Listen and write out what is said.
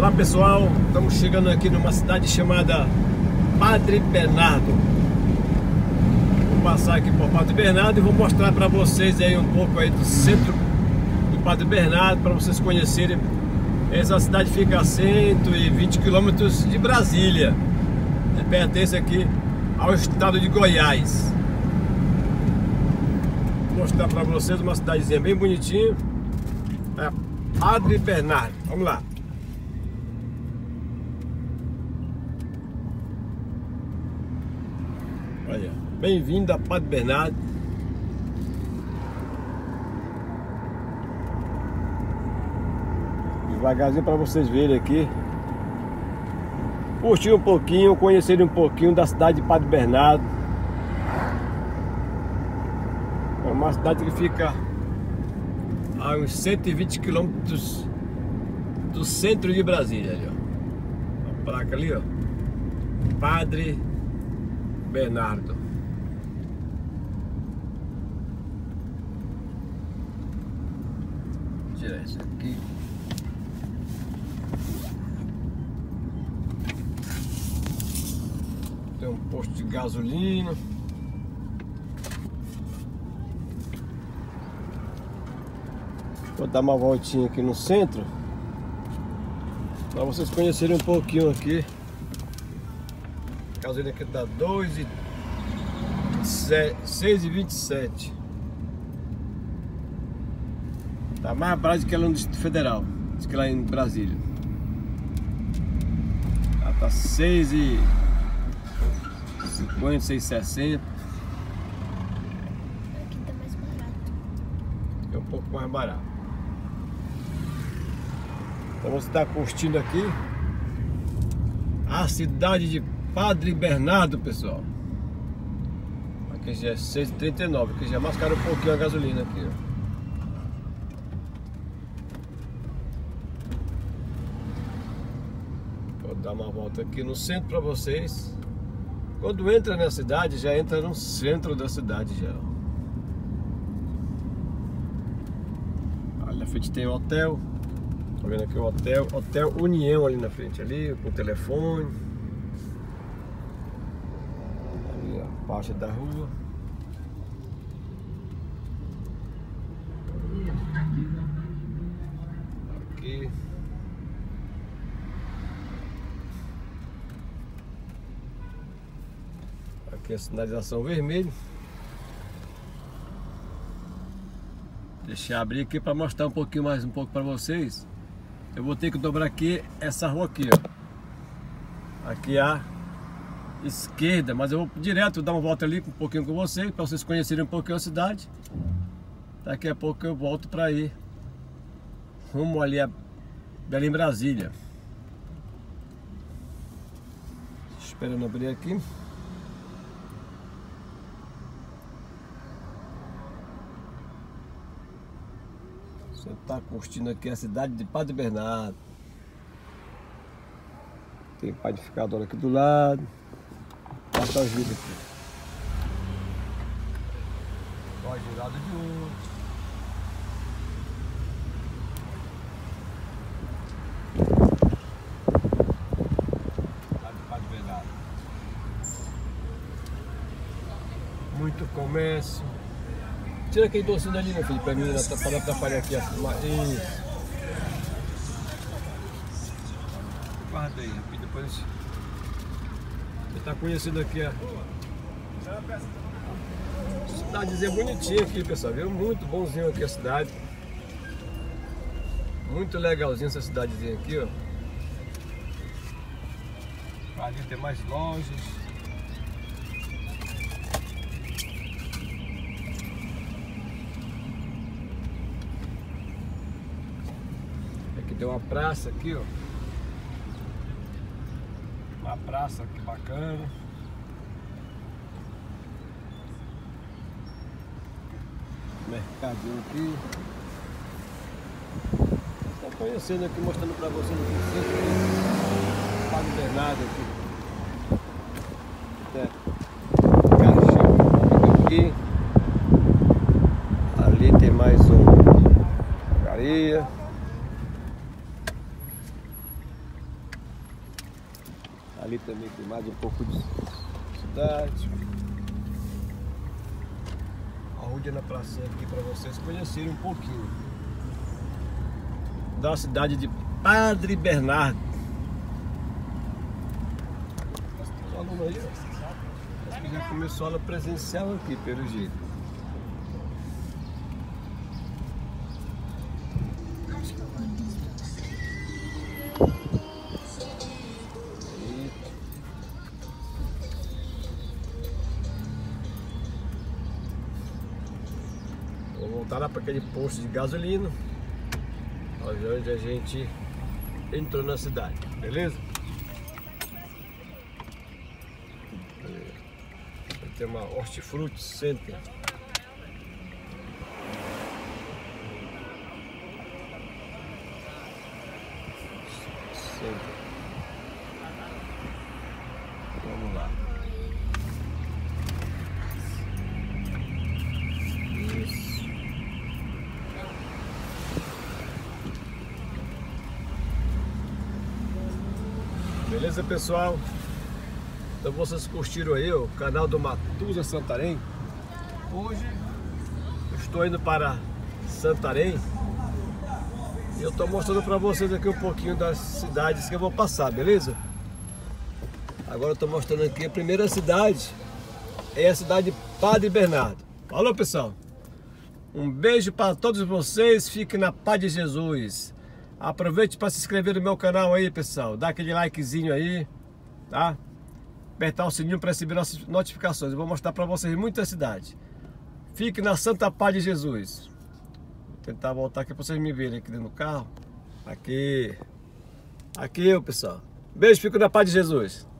Olá pessoal, estamos chegando aqui numa cidade chamada Padre Bernardo. Vou passar aqui por Padre Bernardo e vou mostrar para vocês aí um pouco aí do centro do Padre Bernardo, para vocês conhecerem. Essa cidade fica a 120 quilômetros de Brasília e pertence aqui ao estado de Goiás. Vou mostrar para vocês uma cidadezinha bem bonitinha, é Padre Bernardo. Vamos lá. Olha, bem-vindo a Padre Bernardo. Devagarzinho para vocês verem aqui. Curtir um pouquinho, conhecerem um pouquinho da cidade de Padre Bernardo. É uma cidade que fica a uns 120 quilômetros do centro de Brasília. Ali, ó. A placa ali, ó. Padre Bernardo. Vou tirar isso aqui. Tem um posto de gasolina. Vou dar uma voltinha aqui no centro para vocês conhecerem um pouquinho aqui. A gasolina aqui dá 6,27. Tá mais barato que lá no Distrito Federal, do que lá em Brasília. Ela tá 6,50, 6,60. Aqui tá mais barato. É um pouco mais barato. Então você está curtindo aqui a cidade de Padre Bernardo, pessoal. Aqui já é 6,39, aqui já é mais caro um pouquinho a gasolina aqui, ó. Vou dar uma volta aqui no centro para vocês. Quando entra na cidade, já entra no centro da cidade já. Ali na frente tem o hotel. Tá vendo aqui o hotel, Hotel União ali na frente, ali com o telefone. Ali a parte da rua. Aqui. Aqui a sinalização vermelha. Deixa eu abrir aqui para mostrar um pouquinho mais um pouco para vocês. Eu vou ter que dobrar aqui essa rua aqui, ó. Aqui à esquerda, mas eu vou direto dar uma volta ali um pouquinho com vocês, para vocês conhecerem um pouquinho a cidade. Daqui a pouco eu volto para ir rumo ali a Belém, Brasília. Esperando abrir aqui. Você está curtindo aqui a cidade de Padre Bernardo. Tem panificador aqui do lado. Passa as vidas aqui. Pode ir lado de outro. Cidade de Padre Bernardo. Muito comércio. Tira aquele docinho ali, meu filho, pra mim, para não atrapalhar aqui a filmagem. Isso. Guarda aí, rapidinho, depois você tá conhecendo aqui a cidadezinha bonitinha aqui, pessoal, viu? Muito bonzinho aqui a cidade. Muito legalzinha essa cidadezinha aqui, ó. Ali tem mais lojas. Tem uma praça aqui, ó. Uma praça que bacana. Mercadinho aqui. Estou conhecendo aqui, mostrando para vocês aqui. Padre Bernardo aqui. Caixão aqui. Ali tem mais um. Garia. Ali também tem mais um pouco de cidade. Arrude na pracinha aqui para vocês conhecerem um pouquinho da cidade de Padre Bernardo. O aluno aí, ó, acho que já começou a aula presencial aqui, pelo jeito. Vou voltar lá para aquele posto de gasolina, onde a gente entrou na cidade, beleza? Tem uma Hortifruti Center. Vamos lá. Isso. Beleza, pessoal? Então vocês curtiram aí o canal do Matuza Santarém. Hoje eu estou indo para Santarém e eu estou mostrando para vocês aqui um pouquinho das cidades que eu vou passar, beleza? Agora eu estou mostrando aqui a primeira cidade, é a cidade de Padre Bernardo. Falou, pessoal? Um beijo para todos vocês, fiquem na paz de Jesus. Aproveite para se inscrever no meu canal aí, pessoal. Dá aquele likezinho aí, tá? Apertar o sininho para receber nossas notificações. Eu vou mostrar para vocês muita cidade. Fique na santa paz de Jesus. Vou tentar voltar aqui para vocês me verem aqui dentro do carro. Aqui, pessoal. Beijo, fico na paz de Jesus.